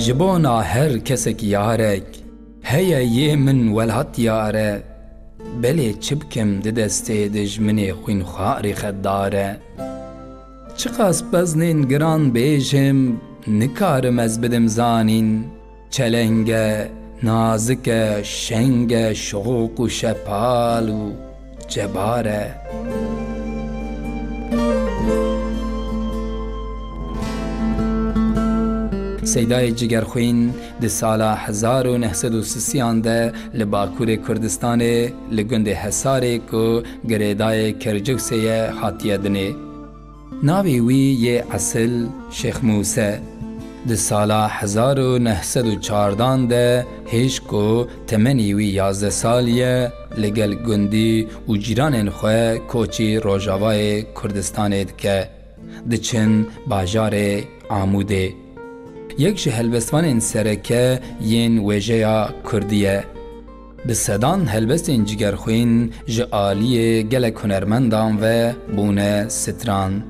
جبونا هر کسک یارک هیا یه من ولهت یاره بله چبکم دسته دجمنی خوین خاری خداره چقاس بزنین گران بیجم نکارم از بدم زانین چلنگه نازکه شنگه شوق و شپال و جباره سیدای جگرخوین دی سالا 1930 ده لباکور کردستان لگند حساره کو گریدای کرجوکسه حاتیه دنه ناوی وی یه اصل شیخ موسی دی سالا 1914 ده هیچ کو تمنی وی 11 سالیه لگل گندی و جیران خواه کوچی روژاوای کردستان که دچن باجار آموده یک جه هلبستوان سرکه ین ویجه کردیه به صدان هلبستین جگرخوین جه آلیه گلک هنرمندان و بونه ستران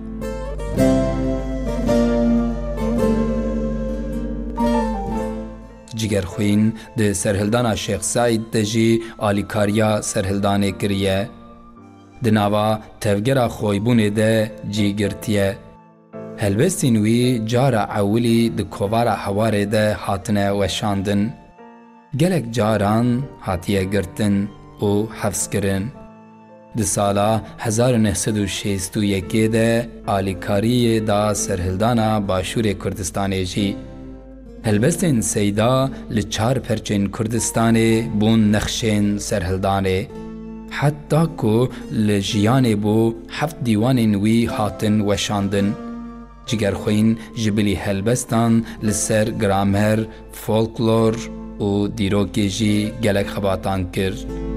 جگرخوین ده سرهلدان شیخ سعید ده جی آلیکاریا سرهلدانه کریه ده نوا تفگر خویبونه ده جی گرتیه هلبستین وی جارا اولی ده کووارا حواره ده هاتنه وشاندن گلک جاران هاتیه گرتن و حفظ کرن ده سالا 1961 ده آلیکاری دا سرهلدانا باشور کردستان جی هلبستین سیدا لچار پرچین کردستان بون نخشین سرهلدانه حتی که لجیان بو 7 دیوان وی هاتن وشاندن جگرخوین جبلی هلبستان لسر گرامر فولکلور و دیروکی جی گلک خباتان کرد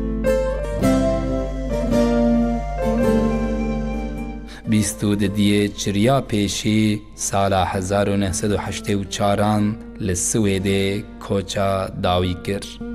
بیستو دیه چریا پیشی سالا 1984 لسویده کوچا داوی کرد